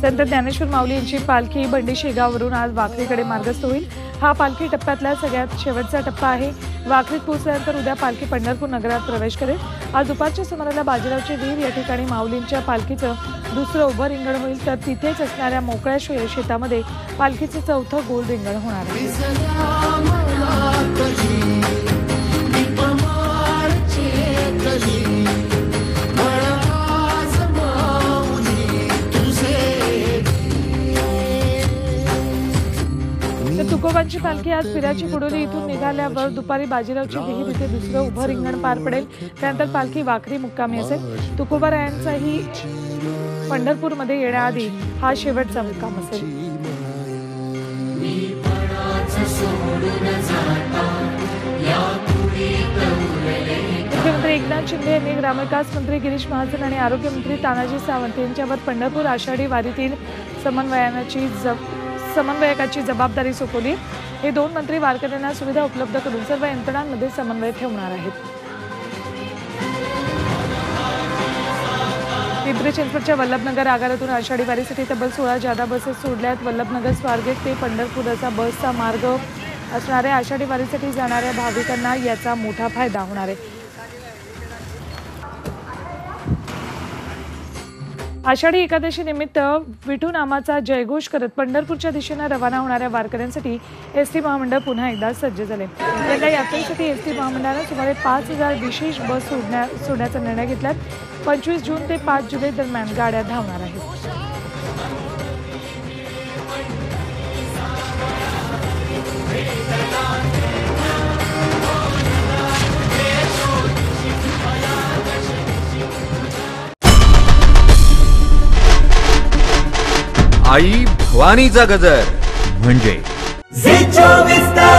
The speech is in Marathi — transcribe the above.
संत ज्ञानेश्वर माऊली यांची पालखी बंडी शेगाववरून आज वाखरीकडे मार्गस्थ होईल। हा पालखी टप्प्यातला सगळ्यात शेवटचा टप्पा आहे। वाखरीत पोहोचल्यानंतर उद्या पालखी पंढरपूर नगरात प्रवेश करेल। आज दुपारच्या सुमाराला बाजीरावचे वीर या ठिकाणी माऊलींच्या पालखीचं दुसरं उभं रिंगण होईल, तर तिथेच असणाऱ्या मोकळ्या शेतामध्ये पालखीचं चौथं गोल रिंगण होणार आहे। तुकोबांची पालखी आज पिराची कुडोली इथून निघाल्यावर दुपारी बाजीरावची विहीर इथे दुसरं उभं रिंगण पार पडेल। त्यानंतर पालखी वाखरी मुक्कामी असेल। तुकोबारायांचाही पंढरपूरमध्ये येण्याआधी हा शेवटचा मुक्काम असेल। मुख्यमंत्री एकनाथ शिंदे यांनी ग्रामविकास मंत्री गिरीश महाजन आणि आरोग्यमंत्री तानाजी सावंत यांच्यावर पंढरपूर आषाढी वारीतील समन्वयकाची जबाबदारी सोपवली। हे दोन मंत्री वारकऱ्यांना सुविधा उपलब्ध करून सर्व यंत्रणांमध्ये समन्वय ठेवणार आहेत। पिंपरी चिंचवडच्या वल्लभनगर आगारातून आषाढी वारीसाठी तब्बल 16 जादा बसेस सोडल्यात। वल्लभनगर स्वारगेट ते पंढरपूर असा बसचा मार्ग असणाऱ्या आषाढी वारीसाठी जाणाऱ्या भाविकांना याचा मोठा फायदा होणार आहे। आषाढी एकादशी निमित्त विठू नामाचा जयघोष करत पंढरपूरच्या दिशेने रवाना होणाऱ्या वारकऱ्यांसाठी एसटी महामंडळ पुन्हा एकदा सज्ज झाले। यंदा यात्रेसाठी एसटी महामंडळाने सुमारे 5000 विशेष बस सोडण्याचा निर्णय घेतला। 25 जून ते 5 जुलै दरम्यान गाड्या धावणार आहेत। आई भवानीचा गजर म्हणजे झी 24 तास।